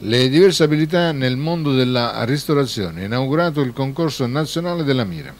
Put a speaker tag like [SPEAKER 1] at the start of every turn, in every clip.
[SPEAKER 1] Le diverse abilità nel mondo della ristorazione. Inaugurato il concorso nazionale della Mira.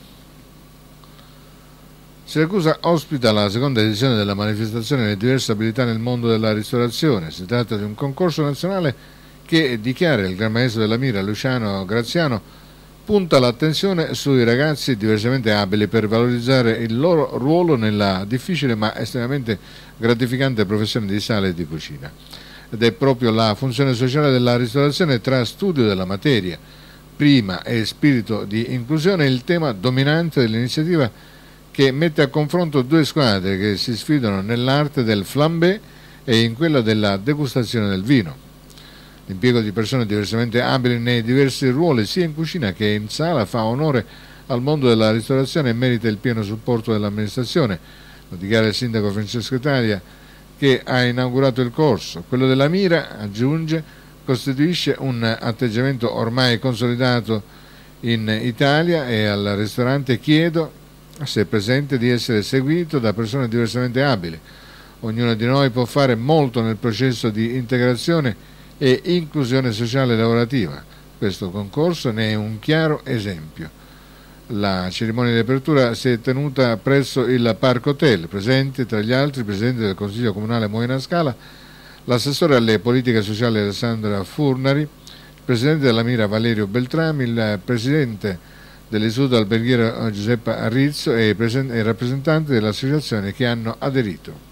[SPEAKER 1] Siracusa ospita la seconda edizione della manifestazione Le diverse abilità nel mondo della ristorazione. Si tratta di un concorso nazionale che, dichiara il Gran Maestro della Mira Luciano Graziano, punta l'attenzione sui ragazzi diversamente abili per valorizzare il loro ruolo nella difficile ma estremamente gratificante professione di sala e di cucina. Ed è proprio la funzione sociale della ristorazione tra studio della materia prima e spirito di inclusione il tema dominante dell'iniziativa, che mette a confronto due squadre che si sfidano nell'arte del flambé e in quella della degustazione del vino. L'impiego di persone diversamente abili nei diversi ruoli sia in cucina che in sala fa onore al mondo della ristorazione e merita il pieno supporto dell'amministrazione, lo dichiara il sindaco Francesco Italia, che ha inaugurato il corso. Quello della Mira, aggiunge, costituisce un atteggiamento ormai consolidato in Italia e al ristorante chiedo, se presente, di essere seguito da persone diversamente abili. Ognuno di noi può fare molto nel processo di integrazione e inclusione sociale e lavorativa. Questo concorso ne è un chiaro esempio. La cerimonia di apertura si è tenuta presso il Parco Hotel, presenti tra gli altri il Presidente del Consiglio Comunale Moena Scala, l'assessore alle politiche sociali Alessandra Furnari, il Presidente della Mira Valerio Beltrami, il Presidente dell'Istituto Alberghiero Giuseppe Arrizzo e i rappresentanti delle associazioni che hanno aderito.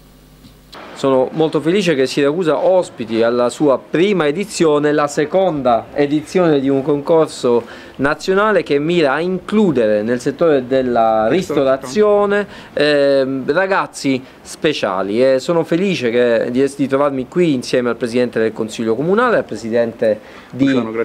[SPEAKER 2] Sono molto felice che Siracusa ospiti alla sua prima edizione la seconda edizione di un concorso nazionale che mira a includere nel settore della ristorazione ragazzi speciali, e sono felice di trovarmi qui insieme al Presidente del Consiglio Comunale, al Presidente di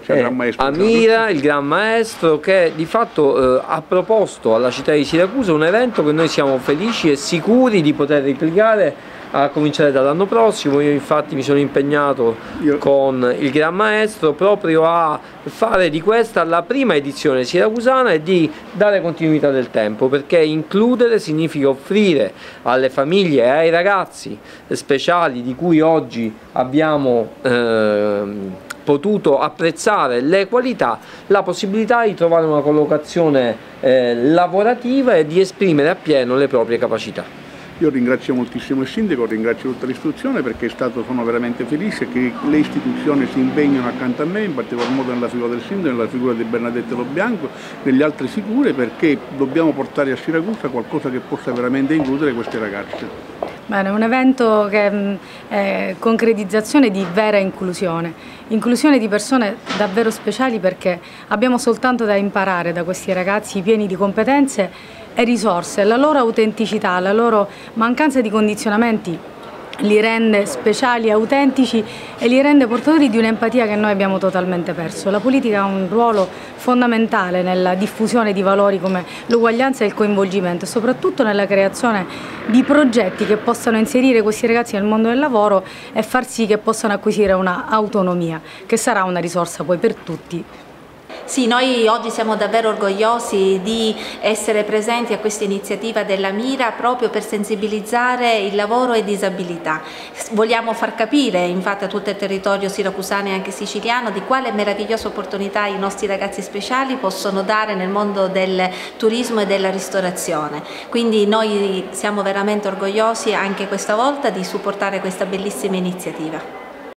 [SPEAKER 2] Amira, il Gran Maestro, che di fatto ha proposto alla città di Siracusa un evento che noi siamo felici e sicuri di poter replicare a cominciare dall'anno prossimo. Io infatti mi sono impegnato con il Gran Maestro proprio a fare di questa la prima edizione siracusana e di dare continuità nel tempo, perché includere significa offrire alle famiglie e ai ragazzi speciali di cui oggi abbiamo potuto apprezzare le qualità, la possibilità di trovare una collocazione lavorativa e di esprimere appieno le proprie capacità.
[SPEAKER 3] Io ringrazio moltissimo il sindaco, ringrazio tutta l'istituzione, perché sono veramente felice che le istituzioni si impegnano accanto a me, in particolar modo nella figura del sindaco, nella figura di Bernadette Lo Bianco, nelle altre figure, perché dobbiamo portare a Siracusa qualcosa che possa veramente includere queste ragazze.
[SPEAKER 4] Bene, un evento che è concretizzazione di vera inclusione di persone davvero speciali, perché abbiamo soltanto da imparare da questi ragazzi pieni di competenze e risorse. La loro autenticità, la loro mancanza di condizionamenti li rende speciali, autentici e li rende portatori di un'empatia che noi abbiamo totalmente perso. La politica ha un ruolo fondamentale nella diffusione di valori come l'uguaglianza e il coinvolgimento, soprattutto nella creazione di progetti che possano inserire questi ragazzi nel mondo del lavoro e far sì che possano acquisire un'autonomia, che sarà una risorsa poi per tutti.
[SPEAKER 5] Sì, noi oggi siamo davvero orgogliosi di essere presenti a questa iniziativa della Mira proprio per sensibilizzare il lavoro e disabilità. Vogliamo far capire infatti a tutto il territorio siracusano e anche siciliano di quale meravigliosa opportunità i nostri ragazzi speciali possono dare nel mondo del turismo e della ristorazione. Quindi noi siamo veramente orgogliosi anche questa volta di supportare questa bellissima iniziativa.